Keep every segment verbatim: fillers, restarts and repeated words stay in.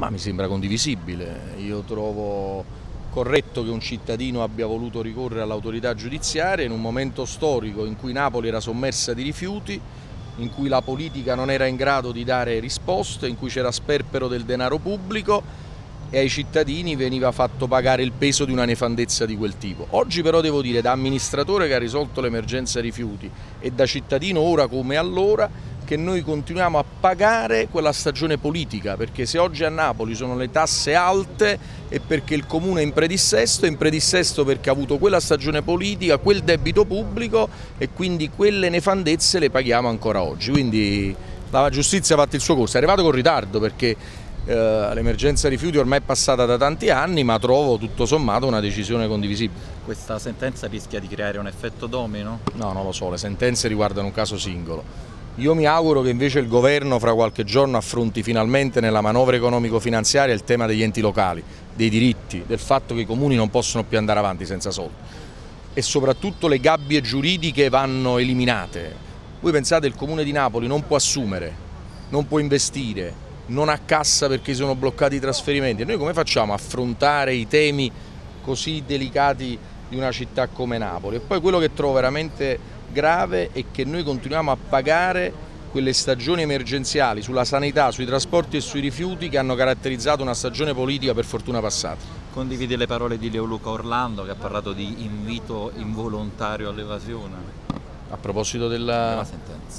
Ma mi sembra condivisibile. Io trovo corretto che un cittadino abbia voluto ricorrere all'autorità giudiziaria in un momento storico in cui Napoli era sommersa di rifiuti, in cui la politica non era in grado di dare risposte, in cui c'era sperpero del denaro pubblico e ai cittadini veniva fatto pagare il peso di una nefandezza di quel tipo. Oggi però devo dire, da amministratore che ha risolto l'emergenza rifiuti e da cittadino ora come allora, che noi continuiamo a pagare quella stagione politica, perché se oggi a Napoli sono le tasse alte è perché il comune è in predissesto, è in predissesto perché ha avuto quella stagione politica, quel debito pubblico e quindi quelle nefandezze le paghiamo ancora oggi. Quindi la giustizia ha fatto il suo corso, è arrivato con ritardo perché eh, l'emergenza rifiuti ormai è passata da tanti anni, ma trovo tutto sommato una decisione condivisibile. Questa sentenza rischia di creare un effetto domino? No, non lo so, le sentenze riguardano un caso singolo. Io mi auguro che invece il governo fra qualche giorno affronti finalmente nella manovra economico-finanziaria il tema degli enti locali, dei diritti, del fatto che i comuni non possono più andare avanti senza soldi e soprattutto le gabbie giuridiche vanno eliminate. Voi pensate il Comune di Napoli non può assumere, non può investire, non ha cassa perché sono bloccati i trasferimenti. E noi come facciamo a affrontare i temi così delicati di una città come Napoli? E poi quello che trovo veramente grave è che noi continuiamo a pagare quelle stagioni emergenziali sulla sanità, sui trasporti e sui rifiuti che hanno caratterizzato una stagione politica per fortuna passata. Condivide le parole di Leoluca Orlando che ha parlato di invito involontario all'evasione? A proposito della, della sentenza.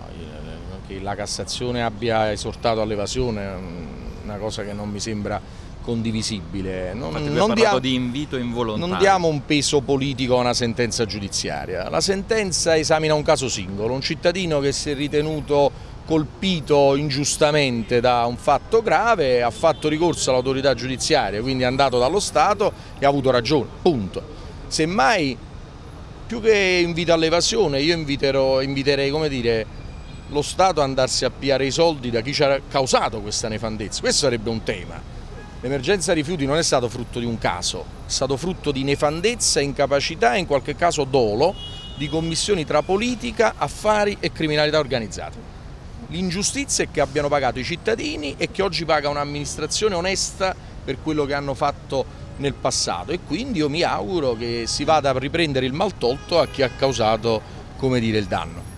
No, che la Cassazione abbia esortato all'evasione è una cosa che non mi sembra condivisibile. Non, non, diamo, di invito involontario. Non diamo un peso politico a una sentenza giudiziaria. La sentenza esamina un caso singolo, un cittadino che si è ritenuto colpito ingiustamente da un fatto grave, ha fatto ricorso all'autorità giudiziaria, quindi è andato dallo Stato e ha avuto ragione, punto. Semmai, più che invito all'evasione, io inviterò, inviterei, come dire, lo Stato ad andarsi a piare i soldi da chi ci ha causato questa nefandezza. Questo sarebbe un tema. L'emergenza rifiuti non è stato frutto di un caso, è stato frutto di nefandezza, incapacità e in qualche caso dolo di commissioni tra politica, affari e criminalità organizzata. L'ingiustizia è che abbiano pagato i cittadini e che oggi paga un'amministrazione onesta per quello che hanno fatto nel passato e quindi io mi auguro che si vada a riprendere il maltolto a chi ha causato, come dire, il danno.